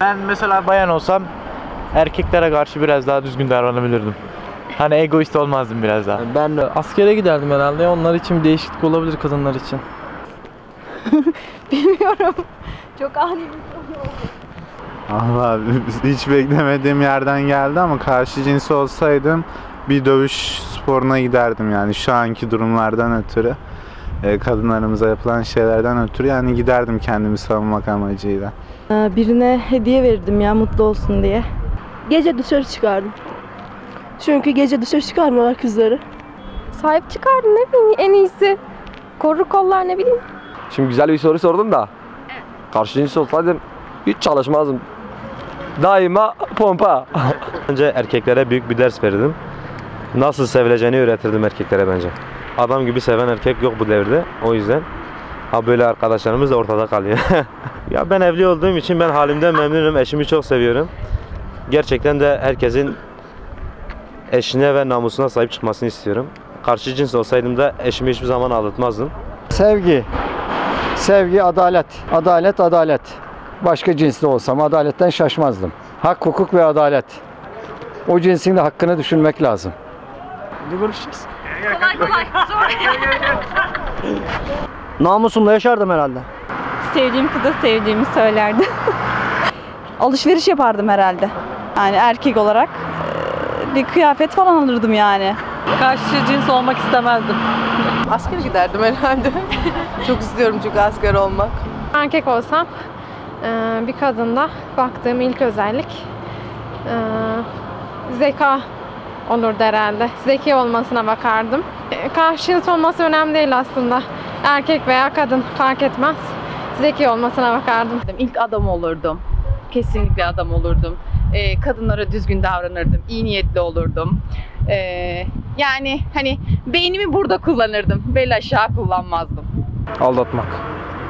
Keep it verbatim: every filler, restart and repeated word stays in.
Ben mesela bayan olsam erkeklere karşı biraz daha düzgün davranabilirdim. Hani egoist olmazdım biraz daha. Ben askere giderdim herhalde. Onlar için bir değişiklik olabilir, kadınlar için. Bilmiyorum. Çok ani bir soru oldu. Allah, hiç beklemediğim yerden geldi ama karşı cins olsaydım bir dövüş sporuna giderdim yani şu anki durumlardan ötürü. Kadınlarımıza yapılan şeylerden ötürü yani giderdim kendimi savunmak amacıyla. Birine hediye verirdim ya, mutlu olsun diye. Gece dışarı çıkardım. Çünkü gece dışarı çıkarmıyorlar kızları. Sahip çıkardım, ne bileyim, en iyisi. Korur kollar, ne bileyim. Şimdi güzel bir soru sordum da. Karşı cins olsaydım hiç çalışmazdım. Daima pompa. Önce erkeklere büyük bir ders verirdim. Nasıl sevileceğini öğretirdim erkeklere bence. Adam gibi seven erkek yok bu devirde. O yüzden ha böyle arkadaşlarımız da ortada kalıyor. Ya ben evli olduğum için ben halimden memnunum. Eşimi çok seviyorum. Gerçekten de herkesin eşine ve namusuna sahip çıkmasını istiyorum. Karşı cins olsaydım da eşimi hiçbir zaman aldatmazdım. Sevgi. Sevgi, adalet. Adalet, adalet. Başka cinsli olsam adaletten şaşmazdım. Hak, hukuk ve adalet. O cinsin de hakkını düşünmek lazım. Ne görüşeceğiz? Kolay kolay, zor. Namusumla yaşardım herhalde. Sevdiğim kıza sevdiğimi söylerdim. Alışveriş yapardım herhalde. Yani erkek olarak bir kıyafet falan alırdım yani. Karşı cins olmak istemezdim. Askere giderdim herhalde. Çok istiyorum çünkü asker olmak. Erkek olsam bir kadında baktığım ilk özellik zeka olurdu herhalde. Zeki olmasına bakardım. Karşı cins olması önemli değil aslında. Erkek veya kadın fark etmez. Zeki olmasına bakardım. İlk adam olurdum. Kesinlikle adam olurdum. Ee, kadınlara düzgün davranırdım. İyi niyetli olurdum. Ee, yani hani beynimi burada kullanırdım. Bel aşağı kullanmazdım. Aldatmak.